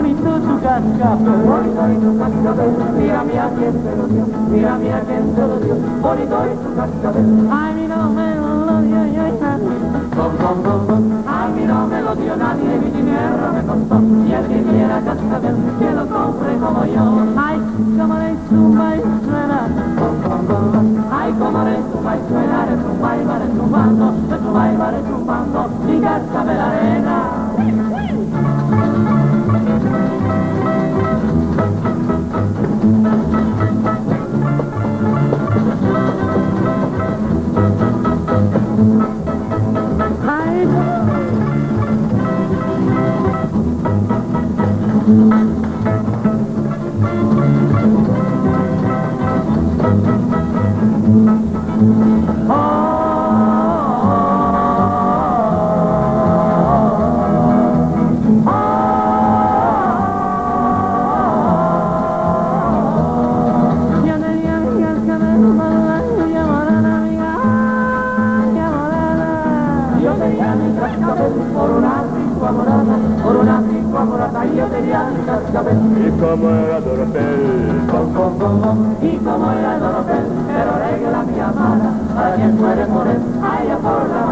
bonito tu cascabel. Bonito y tu cascabel, mírame a quien te lo dio, mírame a quien te lo dio, bonito y tu cascabel. Ay, mi no me lo dio yo y nadie. A mí no me lo dio nadie, mi dinero me costó, y el que quiera cascabel, que lo compre como yo. Ay, como le zumba y suena. Ay, como retumba y suena, retumba y va retumbando, mi cascabel arena. Yo tenía mi cascabel por una rico amorada, yo tenía mi cascabel. Y como era Doropel, Y como era Doropel, pero regla mi amada, para quien muere por él, allá por la